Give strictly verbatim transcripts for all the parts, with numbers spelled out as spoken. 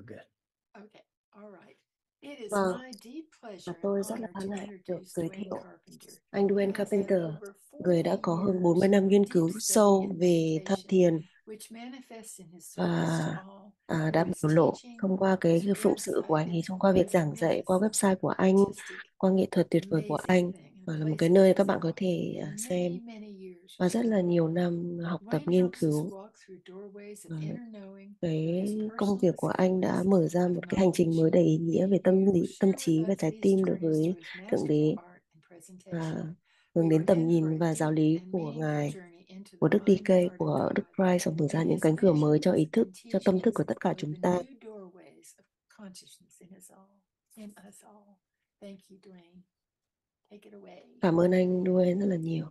Okay, all right. It is Vâng, my deep và pleasure and tôi rất là honor to hân hạnh được introduce giới Dwayne thiệu Carpenter, anh who Dwayne has had Carpenter, over người đã forty có hơn bốn mươi years năm of nghiên deep cứu study sâu and về tham meditation, thiền which manifests in his service to và all à, đã through his biểu lộ teaching, thông qua cái, his cái phụng sự của anh ấy, website, thông qua việc and giảng dạy qua website magnificent của anh, artistic qua nghệ thuật tuyệt vời của amazing anh, thing and và là một place cái for nơi các his bạn có life thể à, and many, xem many years of và rất là study. nhiều năm học tập Dwayne nghiên helps us cứu. walk through doorways of Và inner knowing through cái his công personal việc của anh đã escapes mở ra of một cái hành trình knowledge. mới đầy ý nghĩa về tâm He will lý, tâm share with trí và us trái these tim đối journeys với through his Thượng masterful Đế art and và presentation. hướng We đến were tầm in for nhìn a và giáo deep lý and của meaningful Ngài, journey into the của Đức mind and đê ca, heart of của Đức God Christ, và mở ra and những his cánh cửa mới cho visions ý thức, and cho tâm thức teachings của tất cả will chúng open ta. new doorways of consciousness in us all, in us all. Thank you, Dwayne. Take it away. Cảm ơn anh Dwayne rất là nhiều.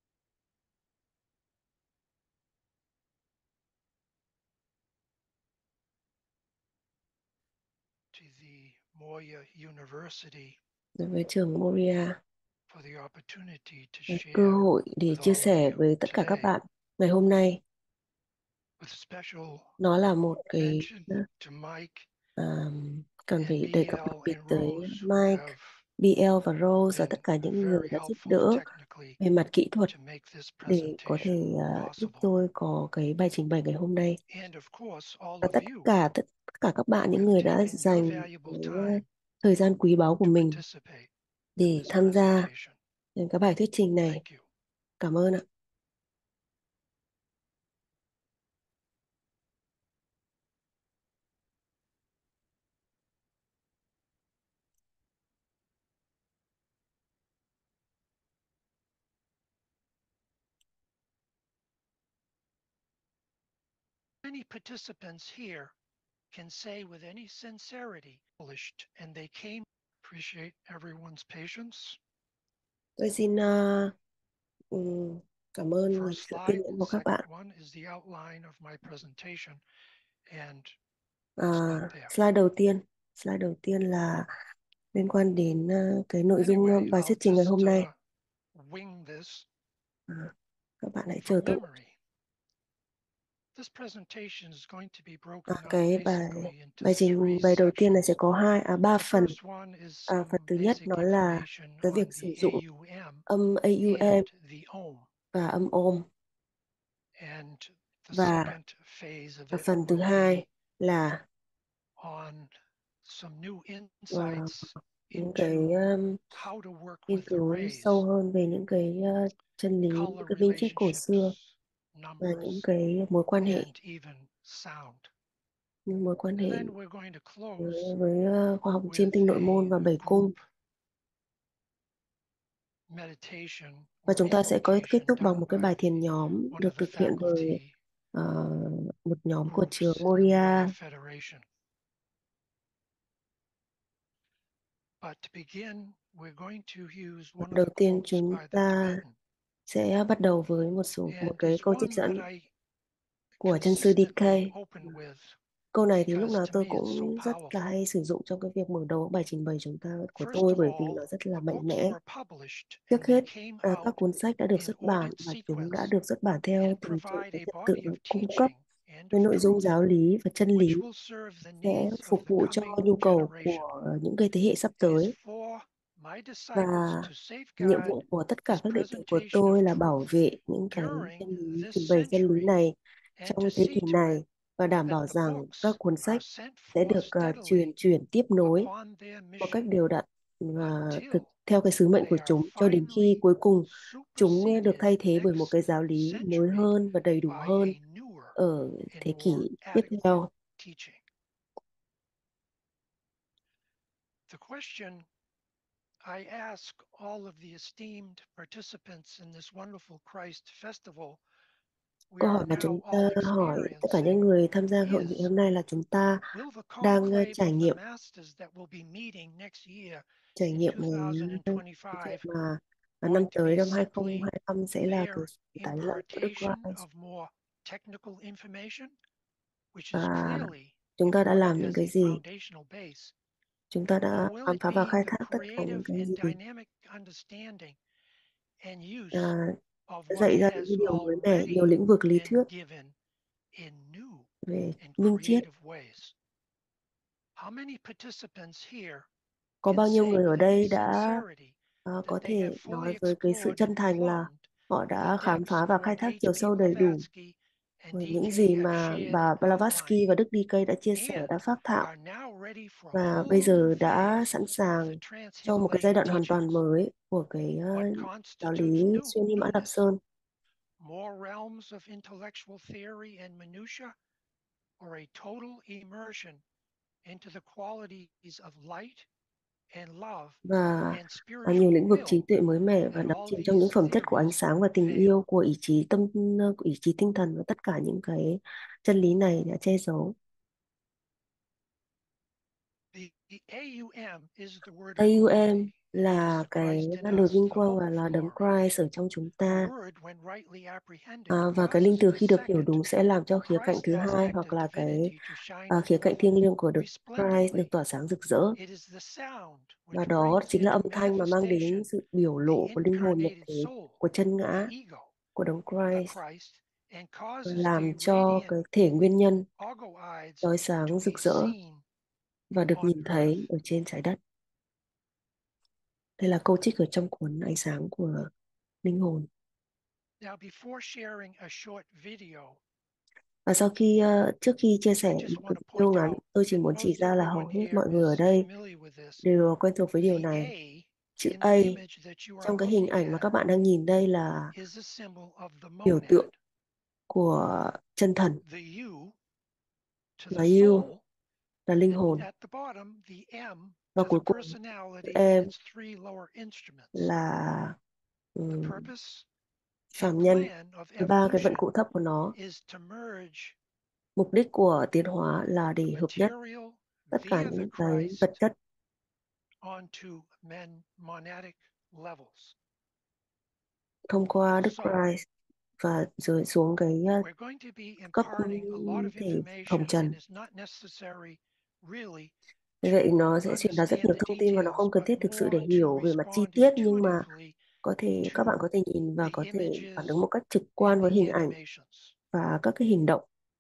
To the Moya University Đối với trường Moria, for the opportunity to và cơ share hội để with chia all of sẻ you với tất cả các today, bạn ngày hôm nay. with special Nó là một cái mention to Mike à, cần and phải đề cập đặc B L biệt and tới Rose, who Mike, have bê lờ và Rose và been tất cả những người very đã giúp helpful đỡ technically về mặt kỹ thuật to make this để có thể presentation à, giúp possible. tôi có cái bài trình bày ngày hôm nay. And of course, all Và of tất you cả tất, tất cả các bạn, who những have người đã taken your dành valuable cái à, time thời gian quý báu của to mình participate in để this tham gia presentation. những cái bài thuyết trình này. Thank you. Cảm ơn ạ. Many participants here can say with any sincerity, published, and they came. Appreciate everyone's patience. Tôi xin uh, ừm, cảm ơn First sự kiên slide, nhẫn của các second bạn. one is the outline of my presentation, and À, I'll stop there. slide đầu tiên, slide đầu tiên là liên quan đến uh, cái nội dung Anyway, uh, bài I'll thuyết trình ngày just hôm nay. uh, wing this À, các bạn hãy chờ from tôi. memory. This presentation is going to be À, broken up cái bài basically into bài trình three bày đầu tiên này sẽ sections. có hai à ba The phần. first one is À, some phần thứ nhất basic nó là information cái on việc sử the dụng A U M âm a u em and the ohm. và âm ôm. And the Và second phase of và it phần thứ will be hai là on some new uh, insights những cái into um, how to work nghiên with the cứu rays, sâu hơn về những cái uh, chân lý, những color cái minh triết cổ xưa relationships, và những numbers, cái mối quan hệ, and even sound. những mối quan And hệ then we're going to với, close với uh, khoa học chiêm with tinh nội a môn và bảy group cung. meditation Và or chúng ta sẽ có kết invocation thúc bằng done một cái bài by thiền nhóm one of được the thực hiện bởi faculty ờ, một nhóm của trường groups in the Moria. Moya Federation. But to begin, we're going to use one of Đầu the tiên quotes chúng by the ta Tibetan. sẽ bắt đầu với một số một And cái there's câu trích one that dẫn I của chân sư đê ca. consistently open with Câu này thì lúc because nào to tôi me it's so cũng rất là powerful. hay sử dụng trong cái việc mở đầu bài trình bày chúng ta của First tôi, of bởi vì all, nó rất là the mạnh books mẽ. were published Trước and they hết, came à, các out cuốn sách đã được in xuất bản ordered và chúng đã sequence được xuất bản theo and từng tự provide cái a trật tự body of cung cấp teaching and với of nội dung truth giáo lý và chân lý which will serve the sẽ needs of phục the vụ cho coming nhu cầu generation. của những cái thế hệ sắp It is tới. for my Và disciples to nhiệm safeguard vụ của tất cả this các đệ tử của presentation of tôi là truth bảo vệ những cái during chân lý, this trình bày chân lý century này and trong to thế see kỷ to này, it và đảm that bảo the rằng các books cuốn are sách sent sẽ forth được uh, truyền steadily truyền tiếp nối upon their một cách mission đều đặn và until thực theo cái sứ mệnh của they are chúng, cho đến khi finally cuối cùng chúng uh, được superseded thay thế bởi một next cái giáo lý mới century hơn và đầy đủ by hơn a newer ở and thế more kỷ tiếp adequate theo. teaching. The question I ask all of the esteemed participants in this wonderful Christ festival we Câu are hỏi mà now chúng ta all hỏi tất cả những experiencing người tham gia hội nghị is, hôm nay là chúng ta will the đang uh, conclave trải of the nghiệm masters that will be meeting next year trải in nghiệm cái, cái việc twenty twenty-five mà à, năm going to tới, be năm simply hai không hai lăm sẽ là their cái sự tái lâm của Đức impartation Christ, of more technical information, which is và clearly chúng ta đã important làm những as cái a gì, foundational base? chúng ta Or đã will khám it phá và be khai the thác tất cả creative những cái and gì, dynamic understanding and use à, of what dạy ra những has cái điều mới mẻ, nhiều already lĩnh vực lý been thuyết given in new về and minh triết creative ways? How many participants here Có can bao nhiêu say người ở with đây đã sincerity ờ, that có they have thể nói fully với cái sự explored chân and thành là plumbed họ the đã khám depths phá và of khai what thác chiều H P sâu đầy đủ Blavatsky and của những D K gì have mà shared bà and outlined, Blavatsky và Đức đi cây đã chia sẻ, and đã phác thảo, are now ready for a và bây whole new giờ đã phase sẵn of the sàng cho một cái giai trans-Himalayan đoạn hoàn toàn teachings. mới của cái ờ, What giáo constitutes lý new, xuyên Mã Lạp newness? Sơn. More realms of intellectual theory and minutia, or a total immersion into the qualities of light and love Và and à, nhiều spiritual lĩnh vực trí will tuệ mới mẻ và that đắm all chìm trong những these phẩm chất của ánh theories sáng và tình veil. yêu của ý chí tâm của ý chí tinh thần, và tất cả những cái chân lý này đã che giấu. The, the A U M is the word of a u em glory. It là is cái Christ in lời us, vinh the quang hope và of là đấng glory. Christ ở trong chúng The ta. word, when rightly apprehended, À, và cái causes linh từ the khi được hiểu second, đúng sẽ làm cho khía cạnh Christ thứ as hai, act hoặc of là cái divinity to shine à, khía cạnh forth thiêng liêng của Đức Christ được resplendently. tỏa sáng rực rỡ. It is the sound Và which đó brings chính là âm into thanh mà mang đến manifestation sự biểu the lộ của linh hồn nhập incarnated thế, soul, của chân the ngã, ego của đấng of Christ, Christ, and và causes the làm cho radiant cái thể nguyên nhân ogoids chói to sáng be rực rỡ seen và được on nhìn earth. thấy ở trên trái đất. Đây là câu trích ở trong cuốn Ánh sáng của linh hồn. Now, before sharing a short video, Và sau khi ờ, trước khi chia I sẻ just một cái want to video point ngắn, out, tôi chỉ and muốn chỉ most ra là everyone hầu hết here mọi người ở is đây familiar with this, đều quen thuộc với điều the này. A Chữ in the A image that you are trong cái hình looking ảnh mà at các bạn đang nhìn đây là is a symbol of the biểu monad, tượng của chân thần, the U to là the you, soul, là linh and hồn, at the bottom, the M và to the cuối cùng chữ personality and em its three lower instruments. là The ừm, purpose and phàm nhân, plan of ba cái vận evolution cụ thấp của nó. is to merge Mục đích của tiến hóa là the để hợp nhất material tất cả via the những cái Christ vật chất onto men monadic levels. thông qua Đức So, Christ và rồi xuống cái ờ, we're going to be cấp imparting a lot of thể phồng information, and trần. it's not necessary really Như vậy to nó sẽ truyền đạt rất understand nhiều the thông tin và nó details, không cần but thiết thực sự để more to hiểu về mặt chi respond tiết, nhưng mà intuitively có thể to các bạn có thể nhìn và the có thể phản ứng images một cách trực and quan với the hình ảnh animations. và các cái hình động.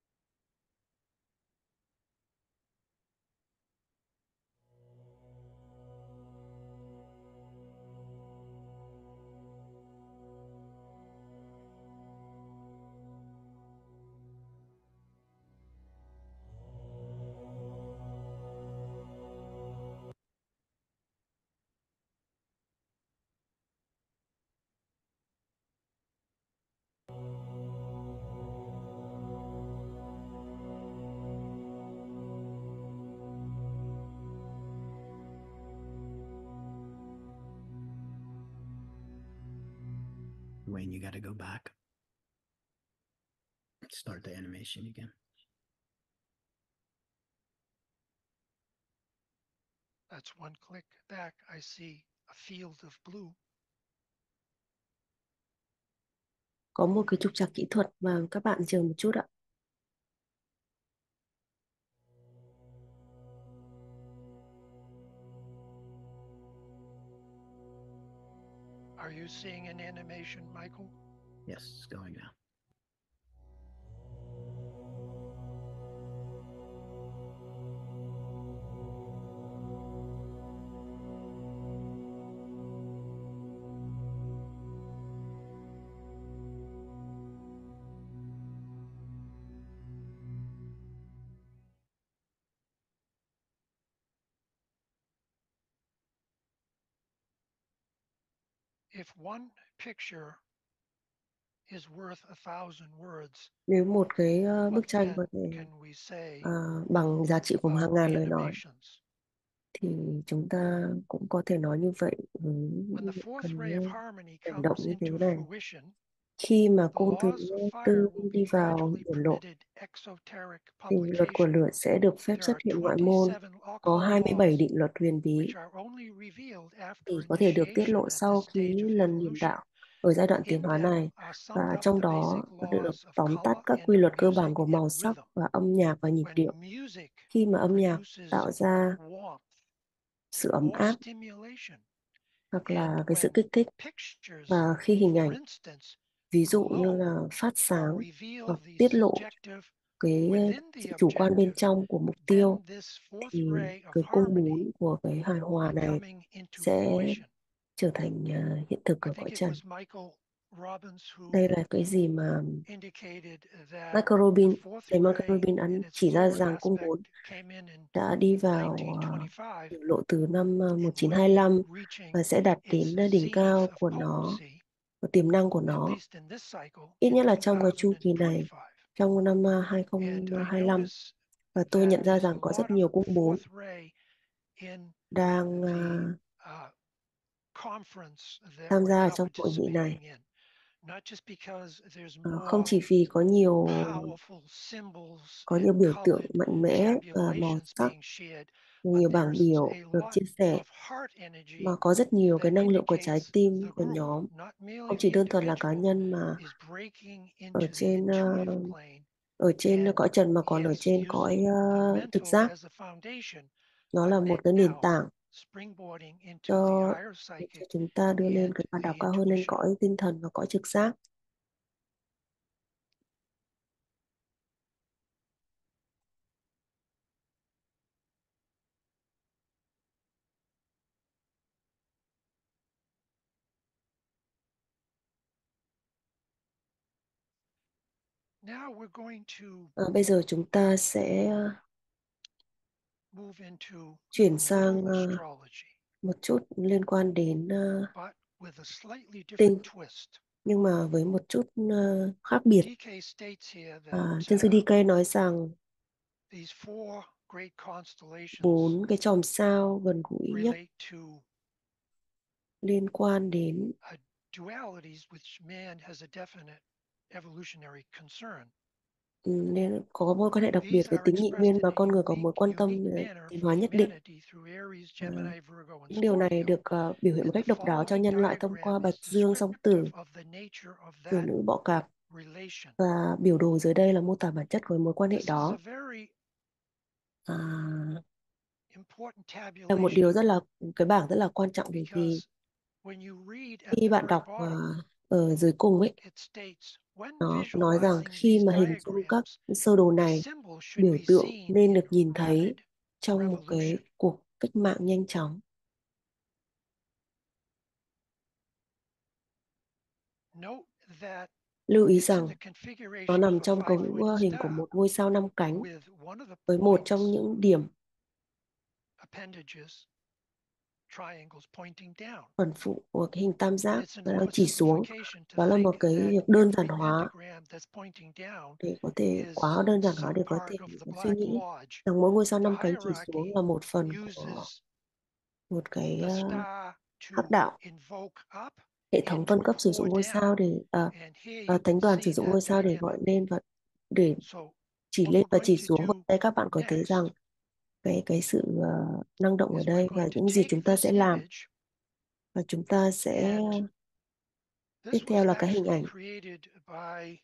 Wayne, you got to go back. Start the animation again. That's one click back. I see a field of blue. Có một cái trục trặc kỹ thuật mà các bạn chờ một chút ạ. Are you seeing an animation, Michael? Yes, it's going now. If one picture is worth a thousand words, Nếu một cái ờ, bức what tranh then có thể can we say ờ, bằng giá trị của about hàng ngàn lời nói, animations? thì chúng ta cũng có thể nói như vậy với When the những fourth cái ray of harmony hành động comes như thế into này. fruition, Khi mà the cung thứ laws of fire tư will be đi vào gradually hiển lộ, permitted exoteric thì luật của publication. lửa sẽ được phép There xuất are hiện ngoại môn. twenty-seven Có occult hai mươi bảy laws định luật huyền bí which are only revealed thì after có thể được tiết initiation lộ at this sau stage khi of lần hiển evolution. đạo ở giai đoạn tiến In hóa them này. are summed Và up trong the đó basic được laws of tóm tắt color các and quy of luật cơ music bản của màu and sắc rhythm. và âm nhạc và nhịp điệu. When music Khi mà âm nhạc produces tạo ra warmth sự ấm or áp stimulation, hoặc and là cái sự when kích thích, pictures, và khi hình for ảnh instance, ví dụ như glow là phát or sáng reveal hoặc the tiết lộ subjective cái Within sự the chủ quan bên objective, trong của mục then tiêu this fourth thì ray of cái cung harmony bốn của cái hài hòa will be này coming into sẽ fruition. trở thành ờ, hiện thực I ở think cõi it trần. was Michael Robbins Đây who là cái gì mà indicated that Michael the Robin, fourth thầy Michael ray Robin đã in its chỉ ra lower rằng cung aspect bốn came in in đã đi vào ờ, nineteen twenty-five biểu lộ từ năm ờ, and will be một nghìn chín trăm hai mươi lăm reaching và sẽ đạt its đến đỉnh zenith cao of của nó potency, và tiềm năng của at nó, least in this cycle, ít in nhất là trong cái chu kỳ này, two thousand twenty-five. trong năm ờ, And I hai không hai lăm. notice Và tôi that nhận ra there's rằng a có rất lot of nhiều cung bốn fourth ray in đang ờ, the uh, conference that tham we're gia now trong hội nghị này. participating in. Not just because there's Ờ, không more chỉ vì có nhiều powerful symbols có nhiều and biểu tượng colored mạnh mẽ và màu tabulations sắc, being shared, but nhiều bảng there's biểu a được lot chia sẻ, of heart energy mà có rất nhiều cái that năng lượng của trái indicates tim the của group, nhóm, not merely không the chỉ đơn thuần là cá individual, nhân mà is breaking ở into the trên ờ, intuitive plane, ở trên and cõi trần mà còn ở it's trên cõi using the ờ, thực mental giác. as a foundation, Nó but là một cái nền now tảng springboarding into the cho higher để cho psychic chúng ta đưa lên and cái bản the đảo cao hơn, lên intuition. cõi tinh thần và cõi trực giác. Now we're going to À, bây giờ chúng ta sẽ ờ, move into chuyển new sang ờ, astrology, một chút liên quan đến ờ, but with a slightly different tinh, twist. nhưng mà với một chút ờ, khác biệt. D K states here À, that chân sư uh, đê ca nói rằng these four great constellations bốn cái chòm sao gần gũi nhất relate to liên quan đến uh, dualities which man has a definite evolutionary concern. ừ, nên có mối quan hệ đặc biệt These với are tính nghị expressed nguyên in mà a con người có unique, mối quan tâm unique ờ, manner tiến for hóa nhất định. humanity through Aries, À, Gemini, Virgo, and những điều này Scorpio. được ờ, biểu hiện một And the cách độc đáo cho following nhân loại thông qua diagram bạch is dương song descriptive tử, of the nature of thiếu that nữ bọ cạp, relation. và biểu đồ dưới đây là mô tả bản chất của mối quan hệ This is a đó. very À, important là một tabulation điều rất là cái bảng rất là quan trọng, bởi vì because when you read at khi the bạn very đọc ờ, bottom, ở dưới cùng ấy, it states when nó nói rằng visualizing khi these mà hình dung các diagrams, sơ đồ the này, symbol should biểu be tượng seen nên in được nhìn thấy rapid trong một cái revolution. cuộc cách mạng nhanh chóng. Note that Lưu ý it's in rằng the nó configuration of nằm a trong cấu five-pointed hình của star một ngôi sao năm cánh, with one of the với một trong points, những điểm appendages, triangles pointing down. phần phụ của cái hình tam And giác it's an nó đang chỉ xuống. oversimplification to Đó là think một cái that việc đơn giản every hóa, pentagram that's pointing down để có thể is quá đơn giản hóa some để có thể part of the suy Black nghĩ Lodge. rằng mỗi ngôi sao The năm cánh chỉ xuống hierarchy là một phần của uses một cái the ờ, star to hắc đạo. invoke up Hệ thống and to phân cấp sử pour dụng ngôi sao down. để à, And here à, you thánh can đoàn sử see dụng that ngôi sao để gọi dynamic. lên và để So chỉ what lên we're và going chỉ to xuống. Và do đây các bạn có thấy next rằng cái cái sự ờ, năng động ở is we're đây, và going to những gì take chúng ta this sẽ làm, image, và chúng ta sẽ and tiếp this theo was là cái hình actually ảnh created by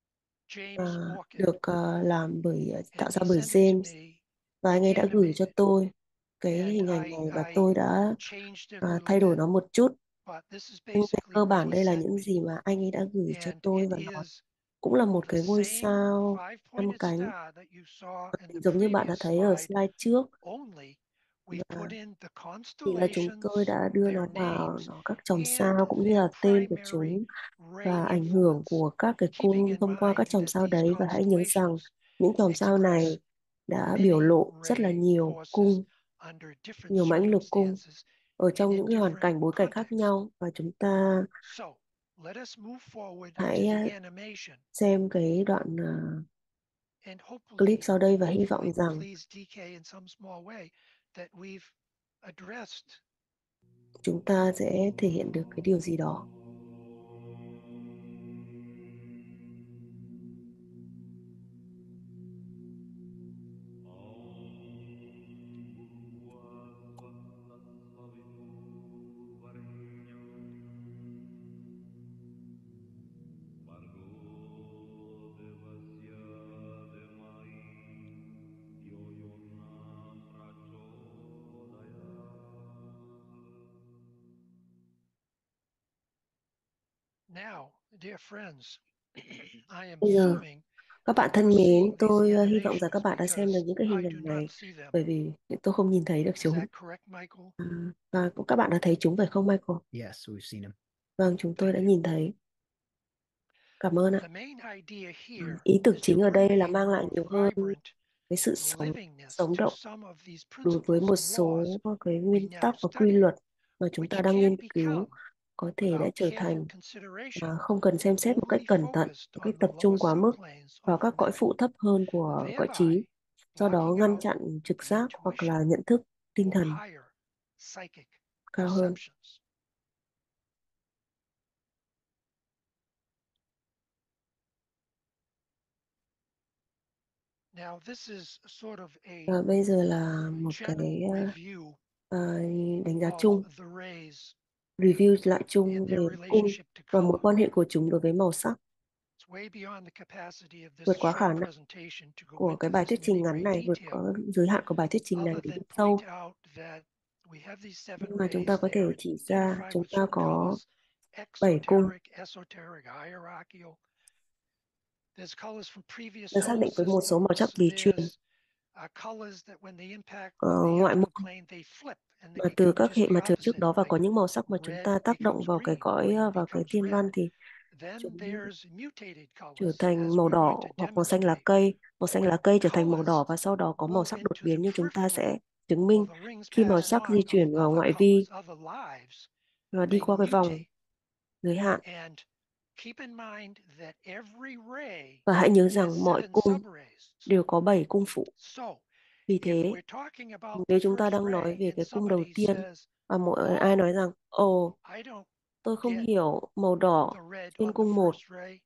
à, James Orchid, được ờ, làm bởi tạo and ra he bởi sent it to James, me và anh ấy đã gửi cho animated, tôi cái and hình ảnh I này, và I tôi đã changed it à, a little thay đổi bit, nó một chút. but this is Nhưng về basically cơ what bản he đây là sent những me. gì mà anh ấy đã gửi cho And tôi, it và nó is cũng là một the cái ngôi same sao năm five-pointed cánh, star that you saw in the giống như bạn đã previous thấy ở slide, slide trước. only we've Và put in the chỉ là chúng tôi constellations, đã đưa their nó vào names, nó các chòm and sao cũng như their là tên của primary chúng, ray và ảnh hưởng influence, của các cái keeping cung in thông qua mind các chòm that sao these đấy. Và hãy nhớ rằng constellations những chòm sao express này đã biểu many lộ rất là ray nhiều forces cung, under different nhiều mãnh lực cung circumstances ở and trong in những cái hoàn different cảnh bối cảnh khác contexts. nhau. Và chúng ta So let us move forward to hãy the à, animation, xem cái đoạn à, and clip hopefully, sau đây, và hy hopefully vọng rằng please D K in some small way that we've addressed chúng ta sẽ thể hiện được cái điều gì đó. now, dear friends. I am Bây giờ assuming Các bạn thân or mến, seeing these tôi ờ, hy vọng rằng các animations bạn đã xem được because những cái hình I do ảnh not này, see them. bởi vì tôi không nhìn thấy được Is chúng. that correct, Michael? À, và cũng các bạn đã thấy chúng phải không Michael? Yes, we've seen him. Vâng, chúng tôi Thank đã you. nhìn thấy. Cảm ơn ạ. The main idea Ừ, here ý tưởng is chính to ở đây là create mang lại more nhiều hơn vibrant cái sự sống, livingness sống to động some of these đối với principles một and laws số cái we nguyên now tắc và quy study, luật mà chúng ta which đang can't nghiên cứu, become có thể đã without trở careful thành consideration mà không cần xem xét một cách overly cẩn thận, focused một cách on the tập lower trung quá mức subplanes vào of the các cõi mental, phụ thấp hơn của cõi trí, thereby do đó blocking ngăn out chặn trực the giác hoặc là intuition nhận thức tinh or thần higher psychic cao hơn. perceptions. Now, this is sort of a Và bây giờ là một cái general ờ, review ờ, đánh giá of chung, the rays review lại chung and về their cung relationship to và mối color. quan hệ của chúng đối với màu sắc, It's way beyond the capacity of this vượt quá khả short năng presentation to go của cái into bài this thuyết in trình any ngắn great này, vượt detail, có giới hạn của bài thuyết trình này other để đi than sâu. point out that we have these seven Nhưng mà chúng ta rays. có They thể are chỉ ra identified chúng with ta certain có colors: bảy cung exoteric, esoteric, hierarchical. There's colors from previous được xác solar định với một số màu sắc systems. di truyền There's uh, colors that when they impact ờ, the ngoại môn astral plane, they flip and they mà từ become các just hệ the mặt trời trước opposite, đó, và có like những màu sắc mà chúng red ta tác động becomes vào cái green, cõi green ờ, vào cái becomes thiên red. văn thì Then chúng there's mutated trở colors, thành as màu we're going đỏ to hoặc màu xanh lá demonstrate, cây. Màu xanh lá cây trở thành màu colors đỏ và sau đó có màu move sắc đột into the biến, nhưng chúng ta peripheral, sẽ chứng or minh the rings khi màu pass sắc on di of chuyển vào other ngoại vi colors, other lives, và đi they qua cái vòng mutate. giới hạn. And keep in mind that every ray Và hãy nhớ has rằng mọi seven cung subrays. đều có bảy cung phụ. So, Vì if thế, we're talking about the nếu chúng ta first đang nói ray về and cái cung đầu somebody tiên says, và mỗi ai "Oh, nói rằng ồ, I don't tôi không get hiểu màu đỏ the red trên on the cung một, first ray,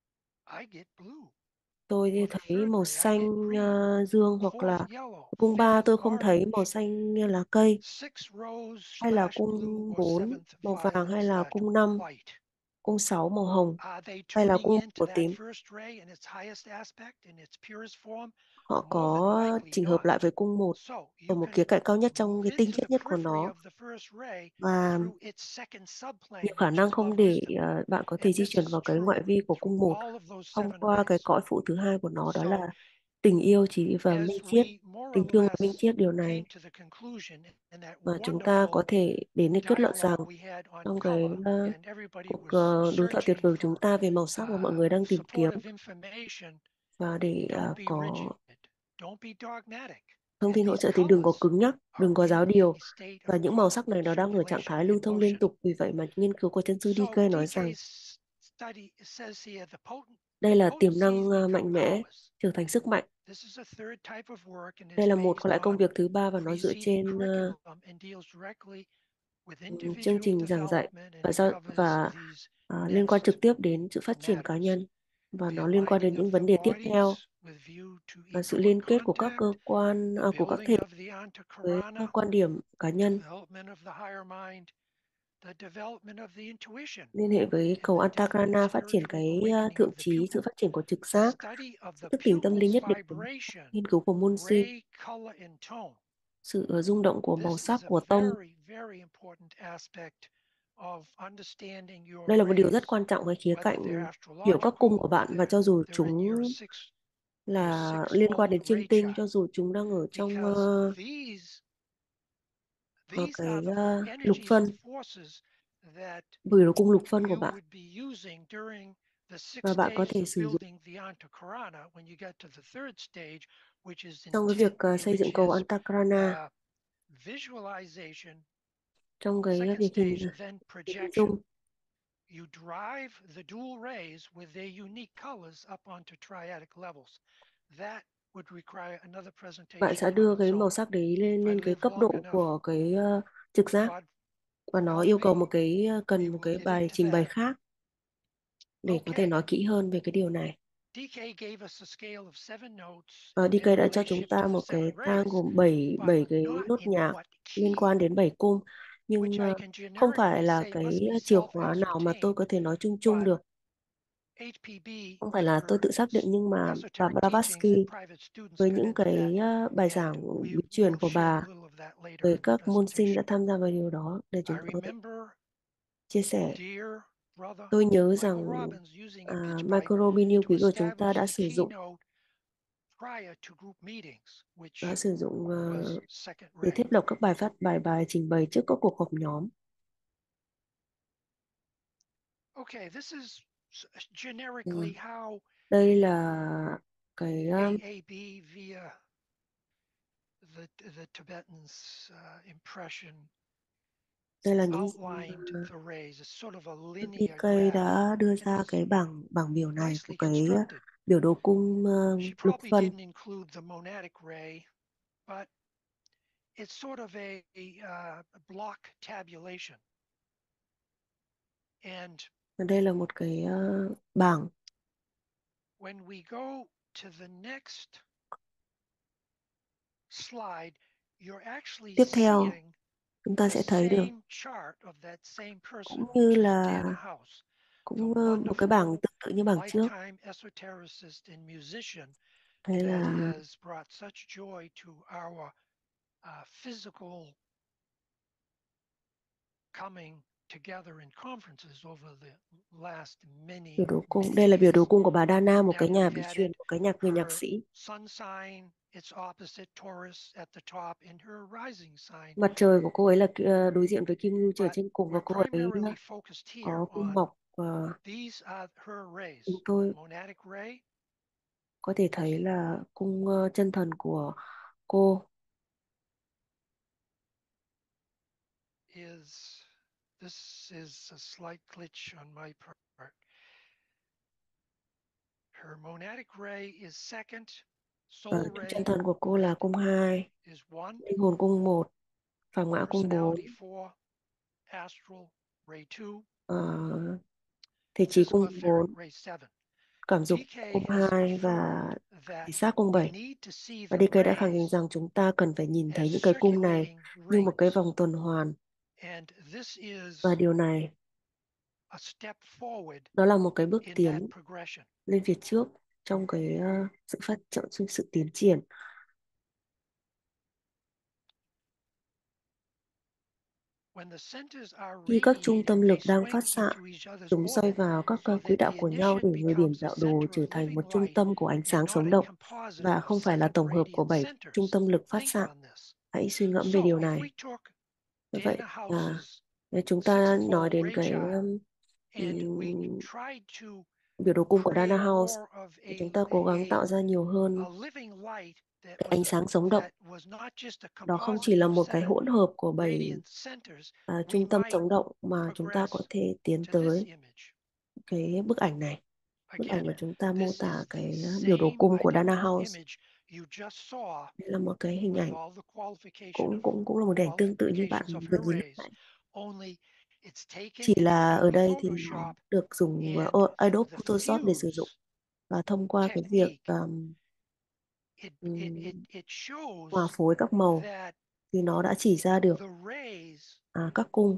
I get blue. tôi Or the thấy third màu ray, I get xanh green. ờ, dương, hoặc Fourth, là yellow. cung Fifth ba is tôi không thấy màu orange. xanh lá cây, Six, rose hay là slash blue, cung or bốn seventh, màu vàng, violet hay là slash cung năm, white. cung sáu màu hồng, Are they hay là tuning cung into màu that tím. first ray in its highest aspect, in its purest form? Họ More than có likely chỉnh hợp not. lại với cung một So ở you một khía can cạnh cao nhất trong move cái tinh into the khiết nhất của periphery nó, of the first ray và through its second nhiều subplane, khả which năng is không love để wisdom. ờ, bạn có thể And di this chuyển is vào cái ngoại true vi của cung through một all of those thông seven qua cái rays. cõi phụ thứ hai của nó, đó So là tình yêu, trí và minh as triết, we more tình or thương và minh less triết. Điều came này to the conclusion in that mà chúng ta có wonderful thể đến đến kết luận rằng dialogue we had on trong cái color, ờ, and everybody cuộc was ờ, đối thoại tuyệt searching vời của for chúng ta về màu sắc, và mọi người uh, đang tìm kiếm supportive information. và để Don't ờ, be có rigid. Don't be dogmatic. thông And tin hỗ these trợ thì đừng có colors cứng nhắc, are đừng có giáo in điều, a state và of những màu sắc này constant nó đang ở trạng circulation thái lưu and thông liên motion. tục. Vì vậy mà nghiên cứu của chân sư So đê ca nói D K rằng study says here the potent đây là tiềm potencies năng ờ, become mạnh mẽ powers. trở thành sức mạnh. This is a third type of work, and Đây it's là một based loại công on việc thứ ba, và nó dựa preceding trên ờ, curriculum and deals directly with ừ, chương individual trình giảng dạy development, and và it do, covers và these à, liên quan next trực tiếp đến sự phát triển cá matters: nhân, và the nó liên quan đến aligning of những the vấn đề tiếp bodies theo, with view to và sự egoic liên kết của các contact, cơ quan the à, của các building thể of the với antakarana, các quan điểm cá nhân, development of the higher mind, the development of the intuition, liên hệ với and cầu the definite Antakarana, phát triển spiritual cái à, awakening thượng of the trí, sự pupil. phát triển của trực The giác, study of sự the thức tỉnh tâm linh pupil's nhất định, vibration, nghiên cứu của môn sinh, ray, color, and tone. sự ờ, rung động của màu This sắc is a của tông. very, very important aspect of understanding your Đây là một điều rays, rất quan trọng, cái khía whether cạnh they're hiểu các cung astrological của or bạn, và they're cho dù they're in chúng your six your là six liên quan fold đến chiêm ray tinh, chart, cho dù chúng đang ở trong because ờ, these ờ, these cái are the ờ, lục energies and phân, forces that bởi nó cung lục phân của you bạn, would be using during the và six bạn có days thể of sử dụng building the antakarana. When you get to the third stage, which is trong cái việc intent, ờ, xây dựng which cầu is Antakarana, uh, visualization. trong cái Second việc hình, stage, then hình projection. dung. You drive the dual rays with their unique colors up onto triadic levels. That would require another Bạn presentation sẽ on đưa its cái màu own. sắc đấy If lên I lên cái live cấp long độ enough, của cái ờ, trực giác, God và nó help yêu cầu me, một cái ờ, cần we một will cái get bài into trình bày that. khác để có thể Okay. nói kỹ hơn về cái điều này. D K gave us a scale of seven notes Ờ, and their đê ca đã cho chúng relationships ta to the một cái seven thang rays, gồm bảy but bảy cái not nốt in nhạc what liên key, quan đến bảy cung, nhưng which I ờ, can không phải generically là say must cái be chìa khóa nào mà tôi self-ascertained, có thể nói chung chung but được, H P B không phải with là tôi her tự xác định, nhưng mà bà esoteric teachings and Blavatsky private students với got những into that, cái ờ, bài and giảng we bí truyền will của share a bà little of that later với in the các môn sinh đã presentation. tham gia vào điều đó, để chúng I ta có thể remember, chia sẻ. dear brother Tôi nhớ Michael rằng Robbins using a à, pitch pipe Michael Robin yêu to quý của chúng ta establish đã the sử dụng keynote prior to group meetings, đã which sử dụng à, was second để rate. thiết lập các bài phát bài bài trình bày trước các cuộc họp nhóm. Okay, this is s- Ừ. generically how Đây là cái um, A A B via the the Tibetans' uh, impression đây là những gì outlined mà the rays. It's sort of a pê linear ca graph. đã đưa And ra it's cái bảng bảng biểu này của nicely cái constructed. biểu đồ cung She uh, lục probably phân. didn't include the monadic ray, but it's sort of a, a uh, block tabulation. And Và đây là một cái uh, bảng. when we go to the next slide, you're actually Tiếp theo seeing chúng ta the sẽ thấy được same chart of that same person, cũng như which is là Dana House, the cũng uh, một cái bảng wonderful tương tự như bảng trước. lifetime esotericist and musician Đây that là has brought such joy to our uh, physical coming together in conferences over the last many, biểu đồ cung. many Đây là biểu đồ years. cung của bà Dana, một Now cái nhà we've bị added truyền, một cái nhạc người nhạc her sĩ. sun sign, its opposite Taurus at the top, and her rising sign. Mặt trời của cô ấy là uh, đối diện với Kim Ngưu trời But trên cùng, và we're cô ấy primarily uh, focused here có cung on mọc. Uh, these are her rays. chúng tôi Monadic ray có thể thấy là cung uh, chân thần của cô. is, this is a slight glitch on my part. Her monadic ray is second, Và soul cung ray chân thần của cô là cung hai, is one, linh hồn cung một, phàm ngã cung bốn, personality four, astral ray two, uh, thể trí physical cung etheric bốn, ray seven. cảm dục D K cung has hai và affirmed thể that xác cung we bảy. need to see Và the đê ca đã khẳng định rays rằng chúng ta cần phải nhìn thấy as những cái cung này circulating như một cái rings. vòng tuần hoàn. And this is Và điều này a step forward đó là một cái bước in that tiến progression. lên phía trước trong cái uh, sự phát triển, sự, sự tiến triển. When the centers are Khi các trung tâm radiating, lực they đang phát swing xạ, into each other's chúng xoay orbit vào các so uh, quỹ that đạo the của nhau để ignition người điểm becomes a đạo đồ center trở of thành một living trung light tâm của ánh and sáng not sống a động composite và of không phải là seven tổng hợp của radiant bảy trung centers. tâm lực phát Think xạ. on this. Hãy suy ngẫm So về điều if này. we took Như vậy, Dana à, House's nếu chúng ta nói sixfold đến ray cái chart um, and we ừm, tried to biểu đồ cung của Dana create House, more of thì a, chúng ta a, cố gắng a, tạo ra nhiều hơn a living light that cái ánh was a, sáng sống động. that was not just a Đó không composite chỉ là of một cái seven hỗn hợp của bảy radiant centers, à, we trung tâm might sống động, mà chúng ta có progress thể tiến to this tới image. cái bức ảnh này. Bức ảnh Again, mà chúng ta mô this tả is the cái biểu đồ same cung của Dana identical House. image you just saw Đây là một cái hình with ảnh, all the qualification cũng of cũng cũng là một hình ảnh tương tự như bạn qualifications of vừa her nhìn lúc rays, nãy. only it's Chỉ taken là out ở of đây thì nó Photoshop được dùng and uh, Adobe the Photoshop để sử dụng, fuse và thông qua cái việc technique. um, It, it, it, ừm, it shows hòa phối các màu, that thì nó đã chỉ ra được the rays à, các cung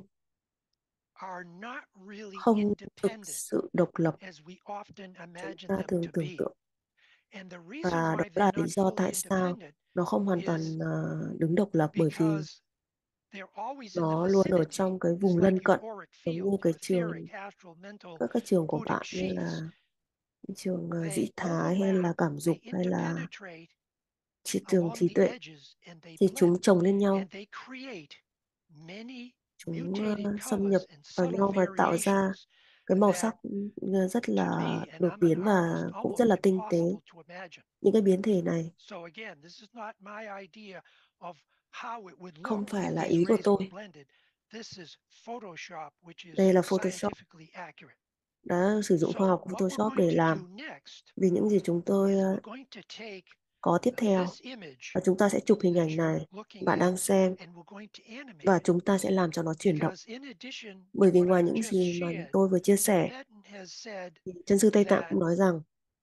are not really không thực independent sự độc lập as we often chúng imagine ta them thường to tưởng be. tượng. And the reason Và đó why là they're lý not do fully tại sao independent nó không hoàn is toàn à, đứng độc lập, bởi vì because they're always in the nó luôn ở vicinity. trong cái It's vùng like lân your cận, auric giống như field, cái etheric, trường, astral, mental, các cái trường của buddhic bạn, như là sheaths. trường à, They dĩ thái hay overlap, là cảm they dục hay là interpenetrate trí, trường along trí the tuệ, edges, and they thì blend, chúng chồng lên nhau, and they create many chúng mutated à, xâm nhập colors and vào subtle nhau và tạo ra variations cái màu that sắc ừ, rất to là me, and đột I'm an biến và artist, cũng almost rất là tinh tế. impossible to imagine. Những cái biến thể này So again, this is not my idea of how it would look không phải if là these ý của rays were tôi. blended. This is Photoshop, which is Đây là Photoshop, scientifically accurate. đã sử dụng So khoa học của what we're Photoshop going để to làm. do next Vì những gì chúng tôi is ờ, we're going to take có tiếp theo, this image và chúng ta sẽ chụp hình that ảnh you're này looking bạn at đang xem, and we're going to animate và it. chúng ta sẽ làm cho nó chuyển động. Because in addition to Bởi vì what ngoài I've những just gì mà shared, tôi vừa chia the sẻ, Tibetan has said thì chân sư Tây Tạng that cũng nói rằng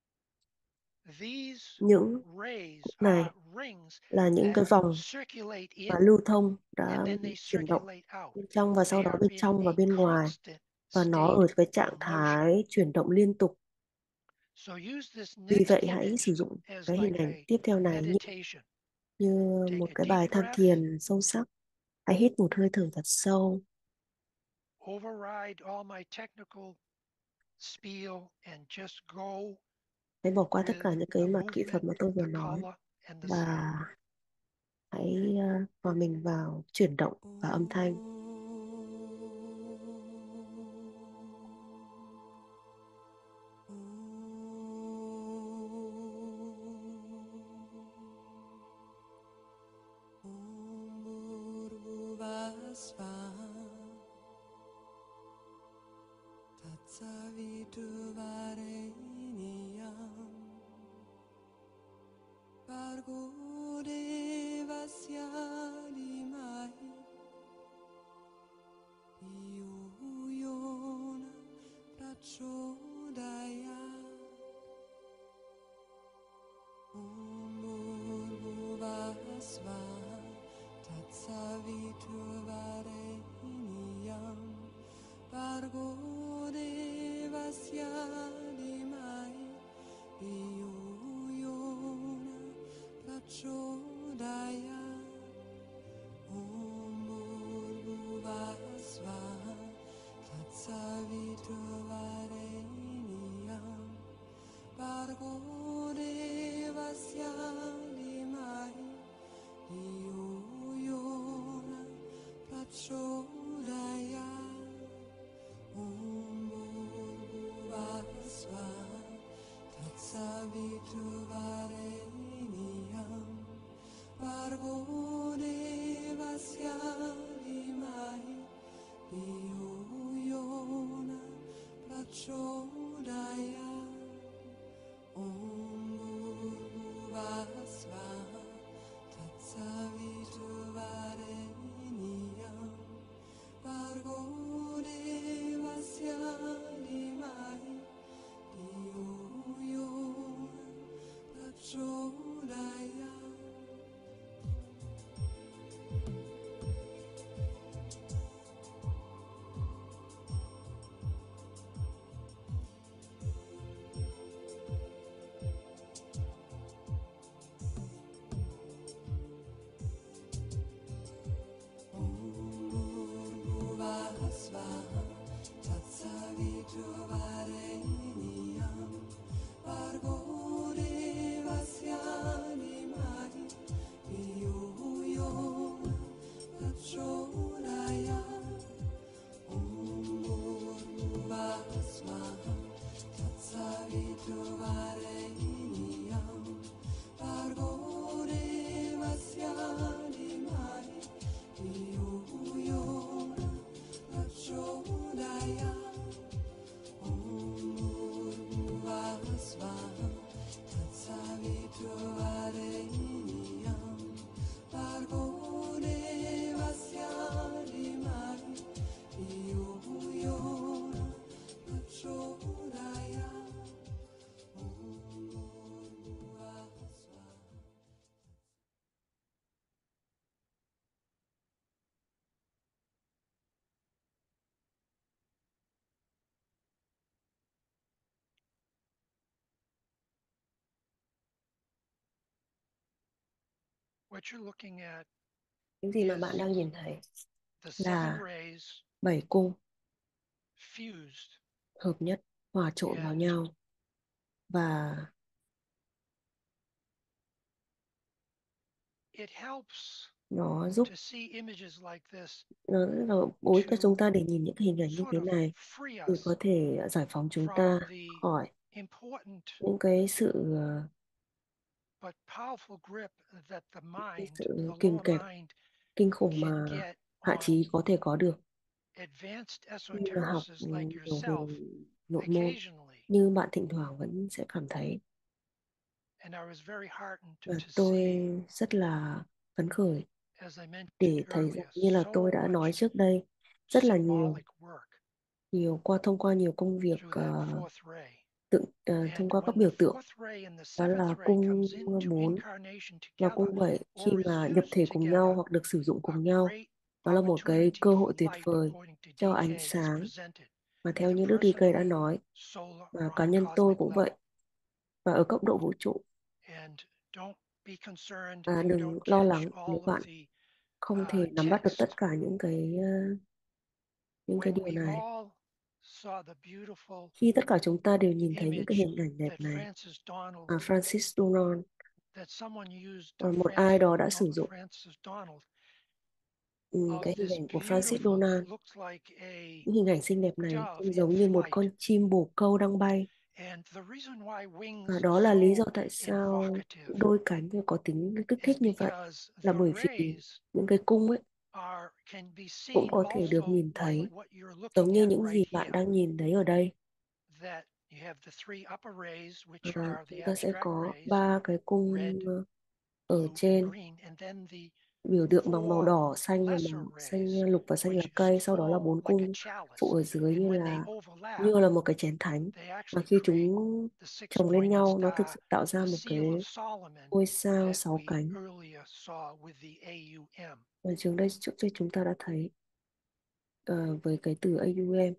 these những rays cung are này rings là những that cái vòng circulate và in lưu thông, and đã then they chuyển động circulate out. bên trong và sau They đó are bên in trong và a bên ngoài, constant và nó state ở cái trạng of motion. thái chuyển động liên tục. So use this Vì next vậy hãy image sử dụng as cái hình like ảnh a tiếp theo này như, meditation. như Take một a cái deep bài tham breath, thiền sâu sắc. Hãy hít một hơi thở thật sâu. override all my technical spiel and just go Hãy bỏ qua tất with cả những cái the mặt kỹ thuật movement, mà tôi vừa the nói color, and the và sound. hãy ờ, hòa mình vào chuyển động và âm thanh. Bargo devasya limai Iyuyona prachodaya Umurvasva Tatsaviturvareniyam Bargo devasya limai Iyuyona prachodaya Umurvasva Tatsaviturvareniyam Bargo devasya limai Iyuyona prachodaya Umurvasva Tatsaviturvareniyam Bargo devasya limai Iyuyona prachodaya Umurvasva Tatsaviturvareniyam Bargo devasya limai Iyuyona prachodaya Umurvasva Tatsaviturvareniyam Bargo devasya limai Iyuyona prachodaya Umurvasva Tatsaviturvareniyam Bargo devasya limai Iyuyona prachodaya Umurvasva Tatsaviturvareniyam Bargo devasya limai Iyuyona prachodaya Umurvasva What you're looking at Những gì mà bạn đang nhìn thấy the seven là rays bảy cung fused, hợp nhất, hòa trộn vào and nhau và it helps nó giúp to see images like this nó rất là bối cho chúng ta to để nhìn những cái hình ảnh như sort thế of này free để us có thể giải phóng chúng ta from the khỏi important những cái sự ờ, but powerful grip that the cái mind, sự the kìm lower kẹp mind, kinh khủng can mà get hạ on trí có thể có được advanced khi mà học esotericists ừ, like nhiều về yourself nội môn occasionally. như bạn thỉnh thoảng vẫn sẽ cảm thấy. And I was very heartened Và to tôi see, rất là phấn khởi as I mentioned để thấy rằng earlier, như là so tôi đã nói much trước đây rất là nhiều symbolic work nhiều qua thông qua nhiều công việc through that ờ, fourth ray. tự ờ, thông And qua các when the biểu tượng, fourth ray and the đó là seventh ray cung comes into bốn incarnation và together cung bảy khi or is mà nhập thể used cùng nhau together, hoặc được sử dụng a cùng nhau. great Đó là một cái opportunity cơ for hội tuyệt light, vời according to cho D K, ánh is sáng. presented Và at theo the như Đức đi cây đã personal, nói, solar, và or cá on a nhân tôi cosmic cũng level. vậy, và ở cấp độ vũ trụ. And don't be concerned À, if you đừng don't lo catch lắng nếu all of bạn the không uh, thể nắm bắt được text. tất cả những cái ờ, những cái When điều we này. all saw the beautiful Khi tất cả chúng ta đều nhìn thấy những cái image hình ảnh đẹp that này, Francis Donald, à, Francis Donald, that someone used à, of một Francis, ai đó đã no, sử dụng Francis Donald, ừ, of cái hình this ảnh của Francis beautiful, Donald. looks like a Những hình ảnh xinh đẹp này dove trông in giống như một flight. con chim bồ câu đang bay. And the reason why Và wings đó are là lý do so tại sao evocative đôi cánh có tính kích is thích như vậy, because là the bởi vì rays những cái cung ấy are can be cũng seen có thể được also nhìn like thấy what you're giống looking như at những right gì bạn here. đang nhìn thấy ở đây. That you have the three upper rays, which À, are chúng the ta sẽ abstract có rays, ba cái cung red, ờ, ở blue, and trên green, and then the biểu tượng bằng màu four đỏ, xanh và lesser màu xanh rays, lục và xanh lá which cây. Sau đó là form bốn like a cung phụ chalice. ở dưới And như when they là overlap, như là một cái chén thánh. they Và actually khi create chúng the chồng lên six-pointed nhau, nó thực star, sự tạo ra the một seal cái of Solomon ngôi sao that sáu we cánh. earlier saw with the A U M. Và trước đây trước đây chúng ta đã thấy ờ, với cái từ a u em.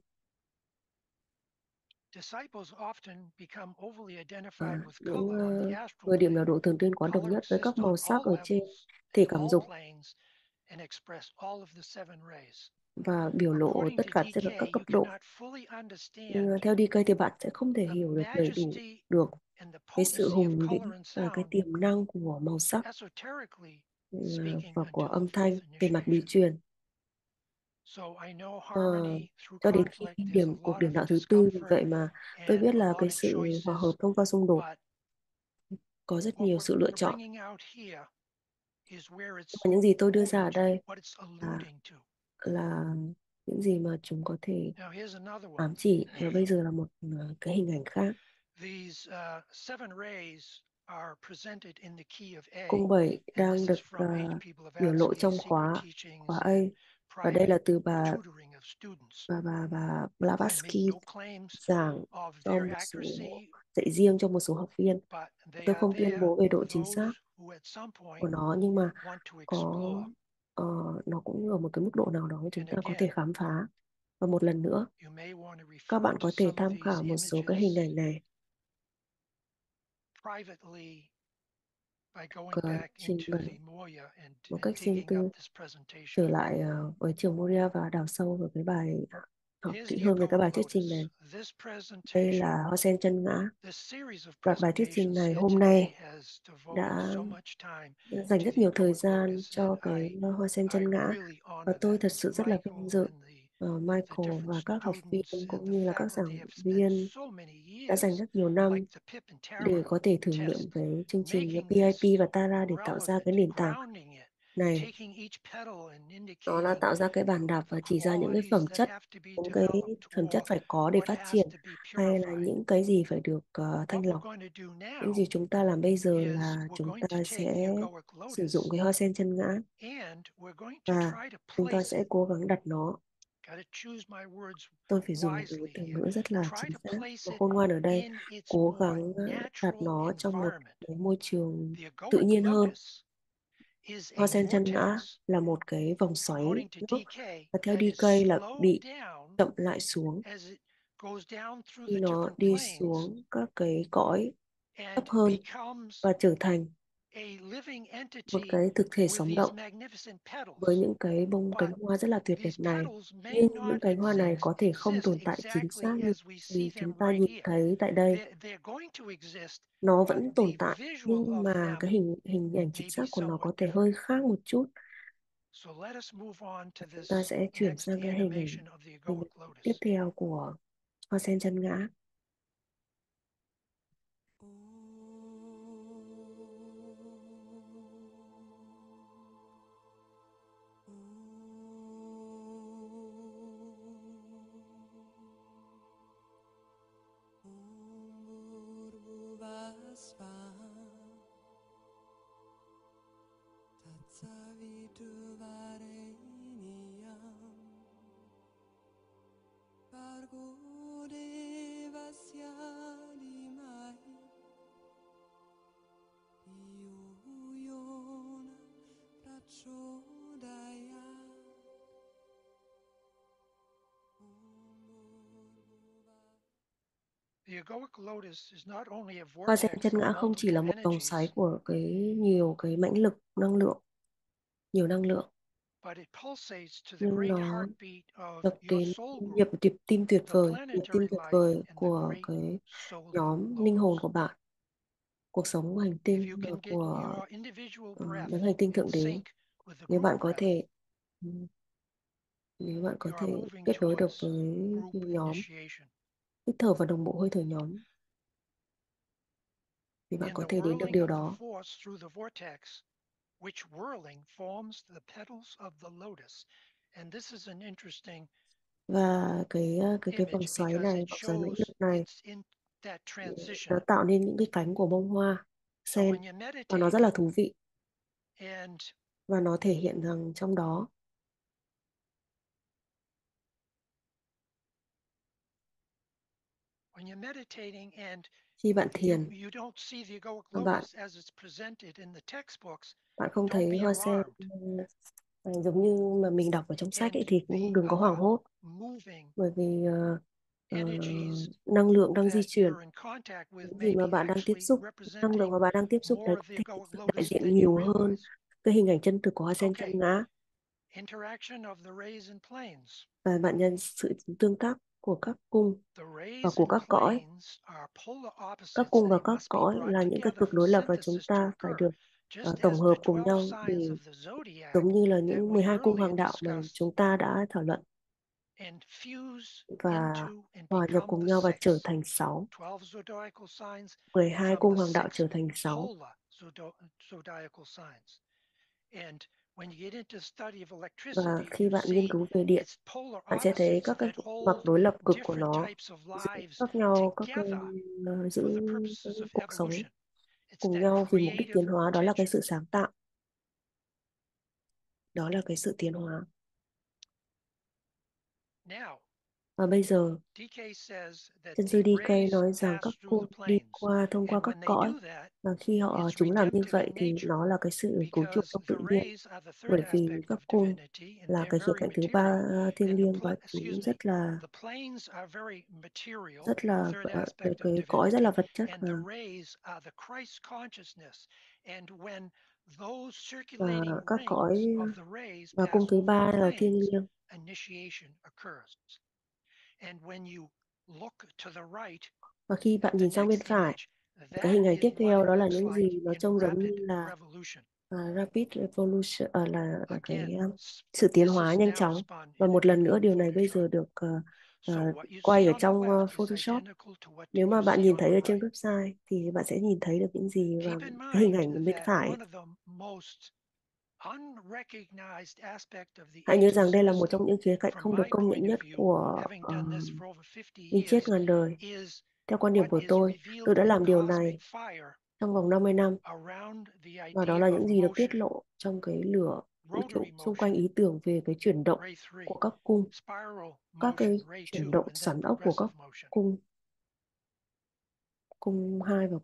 Disciples often become overly À, identified with những color on the ờ, astral người điểm plane. nào độ thường tuyên quá đồng Color nhất với các exists on màu sắc all ở trên levels thể and cảm all dục planes and express all of the seven rays. và biểu lộ According tất to cả trên D K, các cấp you độ. cannot fully Nhưng understand ờ, theo đê ca thì bạn sẽ không thể the hiểu được đầy đủ majesty được and the cái sự potency of hùng color vĩ and và cái sound tiềm năng của màu sắc esoterically ừ, speaking và của until âm the thanh fourth về mặt bí initiation. truyền. So I know Ờ, harmony through cho đến khi conflict, there's điểm a cuộc lot điểm of đạo thứ tư, vì discomfort vậy mà tôi and biết a là lot cái of sự hòa choices, hợp thông qua xung đột but có rất what nhiều sự lựa we're chọn. bringing out here is where it's Và những gì tôi đưa ra going ở to, đây what it's là alluding to. là những gì mà chúng có thể Now here's another one. ám chỉ. Và bây giờ là một ờ, cái hình ảnh khác. These uh, seven rays are presented in the key of A, Cung bảy and đang this is được from ờ, H P biểu lộ Blavatsky's trong Secret khóa khóa Teachings A, and và đây Private là từ bà Tutoring of Students. bà bà bà I make Blavatsky no claims giảng of cho their một số accuracy, dạy riêng cho một số học viên. but they Tôi are không tuyên there bố về độ for chính those xác who at some của point nó, nhưng mà want to có explore. ờ, nó cũng ở một cái mức độ nào đó chúng And ta có thể again, khám phá. Và một lần nữa, you may want to các refer bạn to có thể some of tham these khảo một số cái images hình ảnh này privately by going ờ, back trình into bày the Moya and, một and cách riêng digging up tư this presentation. trở lại ờ, với trường Moria và đào sâu vào cái bài học Here's kỹ the hơn về cái egoic bài thuyết trình lotus. này. This Đây presentation, là Hoa Sen chân ngã. this series of Loạt bài thuyết trình presentations này here hôm today nay has devoted đã so much time dành to rất the nhiều thời egoic gian lotus, cho and cái I Hoa Sen I chân ngã. really Và honor tôi that. thật And sự to rất là vinh Michael dự and the ờ, the Michael different và các học viên students and cũng the như là các faculty giảng have spent viên so many đã dành years, rất nhiều năm like the Pip and để Tara có thể thử test, nghiệm cái chương trình making pê i pê this và Tara để tạo ra relevant, cái nền tảng grounding it, này. taking each petal and Nó là indicating tạo ra cái bàn đạp the và chỉ ra những cái qualities phẩm that chất, have to be những cái developed phẩm chất or phải có để what phát has triển, to be hay là purified. những cái gì phải được ờ, thanh What we're lọc. going to do Những gì now chúng ta làm bây giờ is là we're chúng going to ta take the sẽ egoic sử dụng lotus cái hoa sen chân ngã and we're going to và try to chúng ta place sẽ it. cố gắng đặt nó. Got to choose my words Tôi phải dùng một cái wisely từ here. ngữ rất là Try chính to xác place và it khôn ngoan ở đây. in its Cố more gắng ờ, đặt natural nó trong một environment. cái môi trường The tự egoic nhiên hơn. lotus is a Hoa sen chân ngã vortex. là một cái vòng xoáy According to nước, D K, và theo that is đê ca là slowed bị down chậm lại xuống as it goes down through khi the nó different đi planes xuống các cái cõi thấp and hơn becomes và trở thành a living một entity cái thực thể with sống these động magnificent với petals. những cái bông cánh But hoa rất là tuyệt đẹp these này. petals may Nhưng những not cánh hoa này exist, có thể không exist tồn tại chính xác exactly như as we see gì chúng them ta right nhìn here. thấy tại đây. They're, they're going to exist, Nó but vẫn the tồn tại, visual nhưng of mà them cái hình hình ảnh chính may be xác của nó somewhat có thể different. hơi khác một chút. So let us move on to Chúng ta this sẽ chuyển next sang cái hình ảnh, animation of the hình egoic ảnh tiếp lotus. theo của hoa sen chân ngã. Bargo devasya limai Iyuyona prachodaya The egoic lotus is not only a Hoa sen vortex chân of ngã không chỉ là multiple một vòng xoáy energies, của cái nhiều cái mãnh lực năng lượng, nhiều năng lượng, but it pulsates to the nhưng great nó heartbeat of đập your đến soul nhịp group, nhịp tim tuyệt the vời, nhịp tim planetary tuyệt life, vời and the của great cái solar nhóm linh hồn logos. của bạn, cuộc sống của hành If tinh you và can get của your individual ờ, breath đấng hành tinh in thượng đế. sync with the Nếu group bạn có breath, thể ừ, nếu bạn có you are thể moving kết nối được towards với group nhóm, initiation. hít thở và đồng bộ hơi thở nhóm, thì bạn In có the thể đến được whirling điều of the đó. force through the vortex, which whirling forms the petals of the lotus. And this is an interesting Và cái ờ, cái cái vòng image xoáy because này, it vòng xoáy mãnh shows lực này, it's in that ừ, transition. nó tạo nên những cái cánh của bông hoa So sen when you và nó rất meditate là thú vị, and và nó thể hiện rằng trong đó when you're meditating and khi bạn you thiền you don't see the egoic và bạn lotus as it's presented in the textbooks, bạn không don't thấy be hoa sen alarmed. ờ, giống như mà mình đọc ở trong sách And ấy, thì cũng the đừng có hoảng other hốt, moving bởi vì ờ, ờ, energies năng lượng đang di that chuyển, you're in contact with những gì may mà be bạn đang tiếp actually xúc, năng lượng representing mà bạn đang tiếp xúc đấy more có of the thể thực egoic sự đại lotus diện than you nhiều hơn realize. cái hình ảnh chân thực của hoa sen chân Okay, ngã. interaction of the rays and planes. Và bạn nhận sự tương tác của các cung The và rays của and các cõi. planes are polar Các opposites. cung và They các must be cõi brought là những cái together cực for đối lập và chúng synthesis to ta phải occur, được ờ, just tổng as hợp the cùng twelve nhau signs để of the zodiac giống như là that những we mười hai cung earlier hoàng đạo mà discussed chúng ta đã thảo luận and fuse và into and hòa nhập become cùng the nhau và trở six. thành sáu. twelve zodiacal signs mười hai become cung the hoàng đạo six trở thành sáu. polar zodo- zodiacal signs. And when you get into study of Và electricity, khi you bạn nghiên see cứu về điện, it's polar bạn sẽ thấy opposites các cái that mặt hold đối lập cực của different nó types of giữ lives các nhau, các cái together ờ, giữ for the purposes cái of cuộc sống evolution. It's cùng that nhau vì mục đích creative tiến hóa, đó là cái tension. sự sáng tạo, đó là cái sự tiến hóa. Now, Và bây giờ D K says that chân the sư đê ca rays nói rằng pass các through cung the đi planes. qua thông qua And các when they cõi, do that, và khi họ it's chúng làm như redemptive vậy in thì nature nó là cái sự cứu chuộc because trong the tự nhiên, rays are the third bởi vì aspect các of cung divinity and là they're cái khía very cạnh thứ ba material. ờ, thiêng And the liêng pla- và excuse chúng me, rất là the planes are very material, rất the là third ờ, cái, aspect of cái cõi rất là divinity, vật chất, and và the rays are the Christ consciousness. And when those và circulating các cõi rings of the rays và cung pass thứ over ba the là thiêng planes, liêng. initiation occurs. And when you look to the right Và khi at bạn the nhìn sang bên next phải, image, cái that hình ảnh is tiếp what theo it đó là looks những like gì nó in trông giống rapid như là revolution. à, rapid revolution, ờ, là, là cái Again, ờ, s- sự tiến this hóa is nhanh now chóng. spun Và in một lần nữa Adobe điều này bây Photoshop. giờ được ờ, ờ, So what you quay see ở on the trong ờ, left is Photoshop. identical to what Nếu mà you bạn see nhìn on thấy the ở trên right. website thì bạn sẽ nhìn thấy được những gì và Keep in cái hình mind ảnh bên that phải. one of the most unrecognized aspect of the Hãy nhớ ageless rằng đây là một system, trong những khía cạnh from không được my công nhận point of nhất view, của having done this um, for over fifty minh triết years, ngàn đời. is Theo quan điểm what của is tôi, revealed tôi đã in làm điều cosmic này fire trong vòng năm mươi năm, around the và đó idea là of những gì được tiết motion. lộ trong cái lửa vũ trụ Rotary xung quanh motion, ý tưởng về cái chuyển động ray của three, các cung, spiral các cái motion, ray chuyển two, động and then xoắn ốc của các progressive motion. cung, cung hai và